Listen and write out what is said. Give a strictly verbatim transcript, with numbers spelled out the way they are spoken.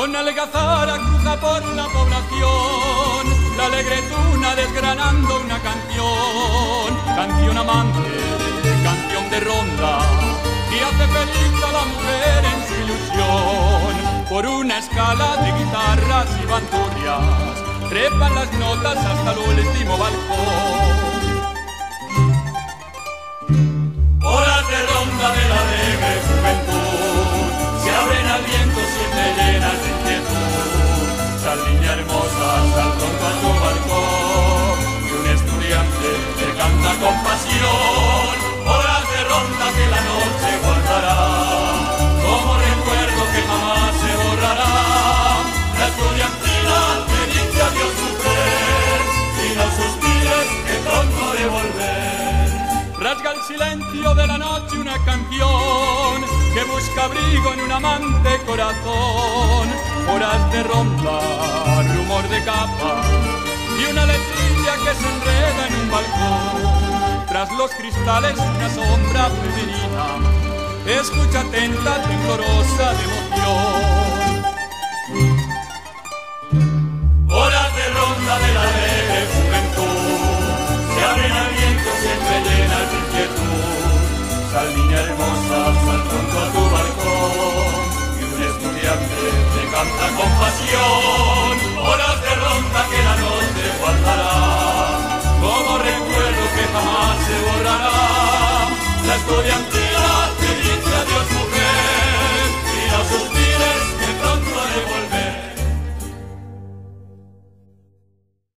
Con algazara cruza por la población la alegre tuna desgranando una canción, canción amante, canción de ronda, que hace feliz a la mujer en su ilusión. Por una escala de guitarras y bandurrias trepan las notas hasta el último balcón. Horas de ronda de la alegre juventud se abren al viento siempre llenas de inquietud. Sal niña hermosa, sal junto a tu balcón, y un estudiante te canta con pasión. Horas de ronda que la noche guardará, como recuerdo que jamás se borrará. La estudiantina te dice adiós mujer, y no suspires que pronto de volver. Rasga el silencio de la noche una canción que busca abrigo en un amante corazón. Horas de ronda, rumor de capa y una letrilla que se enreda en un balcón. Tras los cristales una sombra femenina escucha atenta, temblorosa de emoción. Horas de ronda de la alegre juventud se abren al viento siempre llenas de inquietud. Sal niña hermosa, sal junto a tu balcón, y un estudiante te canta con pasión. Horas de ronda que la noche guardará, como recuerdo que jamás se borrará. La estudiante